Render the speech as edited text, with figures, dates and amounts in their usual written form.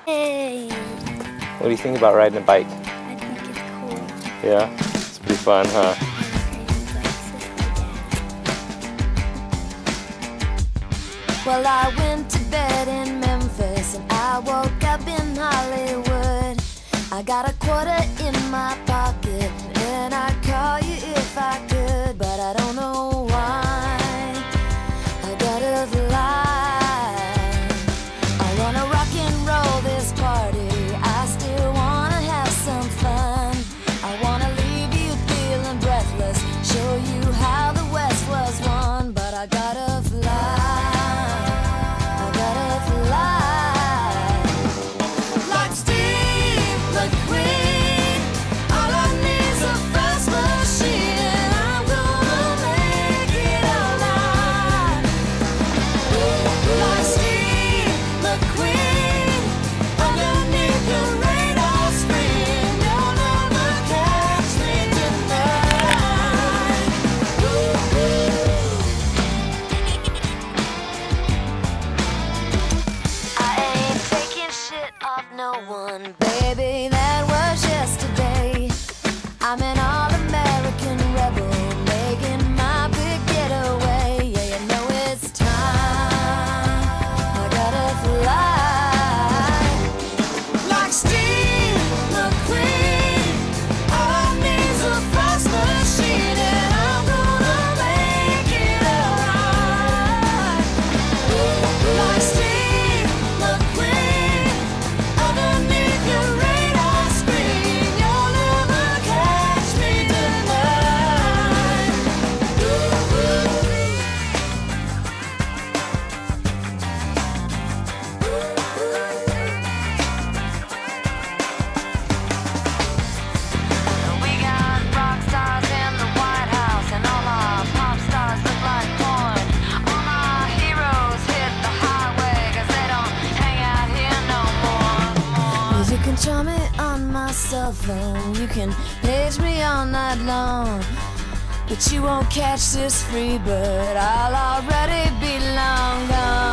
Hey! What do you think about riding a bike? I think it's cool. Yeah? It's pretty fun, huh? Well, I went to bed in Memphis and I woke up in Hollywood. I got a quarter in my pocket and I'd call you if I could, but I don't know why I gotta fly. I wanna rock and roll this party, I still wanna have some fun. I wanna leave you feeling breathless, show you how the West was won, but I gotta fly. No one, baby, that was yesterday. I'm an all-American rebel, making my big getaway. Yeah, you know it's time, I gotta fly. Like Steve McQueen, all I need's a fast machine, and I'm gonna make it alright. Like Steve McQueen, underneath your radar screen, you'll never catch me tonight. We got rock stars in the White House, and all our pop stars look like porn. All my heroes hit the highway, 'cause they don't hang out here no more. You can call me on my cell phone, you can page me all night long, but you won't catch this free bird, I'll already be long gone.